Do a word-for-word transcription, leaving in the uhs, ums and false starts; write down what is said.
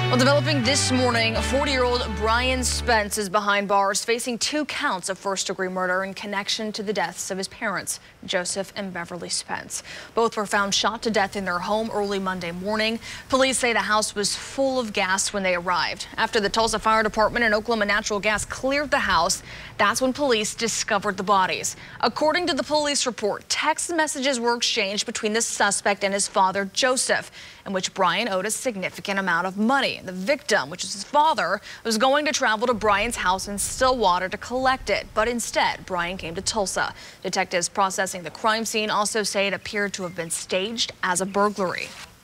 Well, developing this morning, forty-year-old Brian Spence is behind bars facing two counts of first-degree murder in connection to the deaths of his parents, Joseph and Beverly Spence. Both were found shot to death in their home early Monday morning. Police say the house was full of gas when they arrived. After the Tulsa Fire Department and Oklahoma Natural Gas cleared the house, that's when police discovered the bodies. According to the police report, text messages were exchanged between the suspect and his father, Joseph, in which Brian owed a significant amount of money. The victim, which is his father, was going to travel to Brian's house in Stillwater to collect it, but instead, Brian came to Tulsa. Detectives processing the crime scene also say it appeared to have been staged as a burglary.